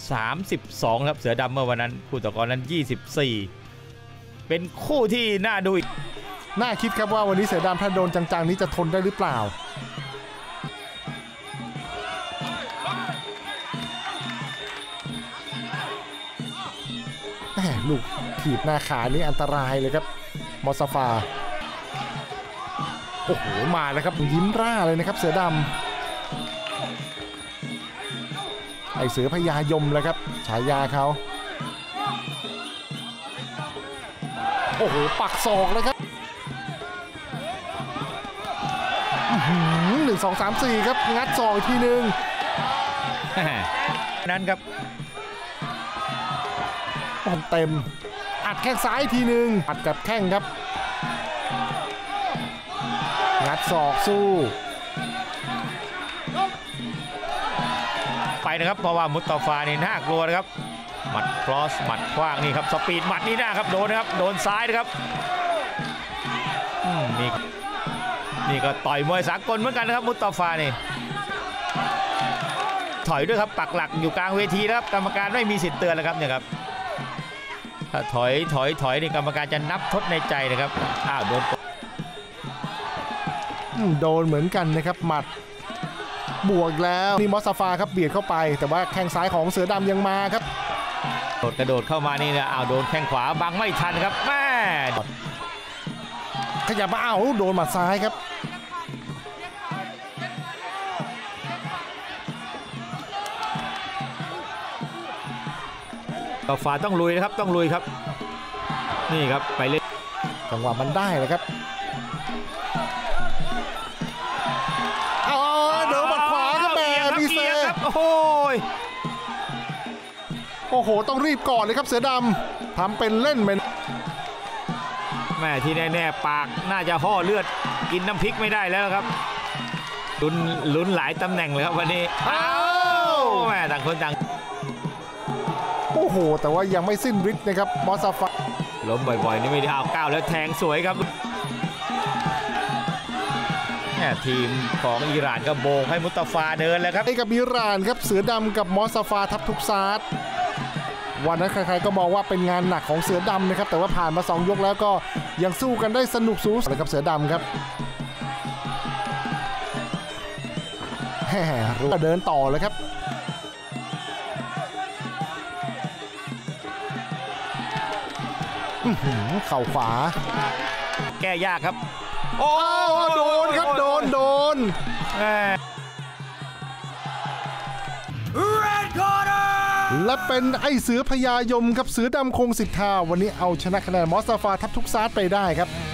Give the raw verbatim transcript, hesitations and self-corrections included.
สามสิบสองครับเสือดำเมื่อวันนั้นคู่ต่อกรนั้นยี่สิบสี่เป็นคู่ที่น่าดูอีกน่าคิดครับว่าวันนี้เสือดำถ้าโดนจังๆนี้จะทนได้หรือเปล่าแหมลูกถีบหน้าขานี่อันตรายเลยครับมอสฟาโอ้โหมาแล้วครับยิ้มร่าเลยนะครับเสือดำไอเสือพญายมเลยครับฉายาเขาโอ้โหปักศอกเลยครับหนึ่งสองสามสี่ครับงัดศอกอีกทีหนึ่งนั่นครับเต็มอัดแข้งซ้ายทีหนึ่งอัดกับแข้งครับงัดศอกสู้ไปนะครับเพราะว่ามุตตาฟานี่น่ากลัวนะครับหมัดครอสหมัดขว้างนี่ครับสปีดหมัดนี่นะครับโดนนะครับโดนซ้ายนะครับนี่นี่ก็ต่อยมวยสากลเหมือนกันนะครับมุตตาฟานี่ถอยด้วยครับปักหลักอยู่กลางเวทีนะครับกรรมการไม่มีสิทธิ์เตือนแล้วครับเนี่ยครับถ้าถอยถอยถอยนี่กรรมการจะนับทดในใจนะครับอ้าวโดนโดนเหมือนกันนะครับหมัดบวกแล้วนี่มอสฟาครับเบียดเข้าไปแต่ว่าแข้งซ้ายของเสือดำยังมาครับโดดกระโดดเข้ามานี่เนี่ยอ้าวโดนแข้งขวาบังไม่ทันครับแม่ขยับมาอ้าวโดนหมัดซ้ายครับก็ฝ่าต้องลุยนะครับต้องลุยครับนี่ครับไปเล่นจังหวะมันได้เลยครับเอาเดินหมัดขวาครับแม่มีเซครับโอ้โหโอ้โหต้องรีบก่อนเลยครับเสือดำทำเป็นเล่นเป็นแม่ที่แน่ๆปากน่าจะห่อเลือดกินน้ำพริกไม่ได้แล้วครับลุ้นลุ้นหลายตำแหน่งเลยครับวันนี้อ้าวแม่ต่างคนต่างโอ้โหแต่ว่ายังไม่สิ้นฤทธิ์นะครับมอสฟาล้มบ่อยๆนี่ไม่ได้เอาก้าวแล้วแทงสวยครับทีมของอิหร่านก็โบกให้มุตตาฟาเดินแล้วครับไอ้กับอิหร่านครับเสือดำกับมอสฟาทับทุกซาดวันนั้นใครๆก็มองว่าเป็นงานหนักของเสือดำนะครับแต่ว่าผ่านมาสองยกแล้วก็ยังสู้กันได้สนุกสูสีเลยครับเสือดำครับแหมรู้เดินต่อเลยครับเข่าขวาแก้ยากครับโอ้โดนครับโดนโดนและเป็นไอเสือพญายมครับเสือดำคงสิทธาวันนี้เอาชนะคะแนนมอสตาฟาทับทุกซาดไปได้ครับ